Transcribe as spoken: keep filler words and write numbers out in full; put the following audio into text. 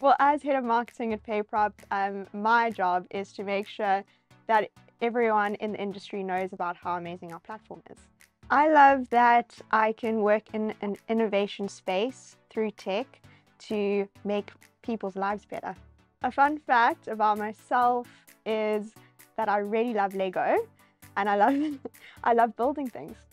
Well, as head of marketing at PayProp, um, my job is to make sure that everyone in the industry knows about how amazing our platform is. I love that I can work in an innovation space through tech to make people's lives better. A fun fact about myself is that I really love Lego and I love, I love building things.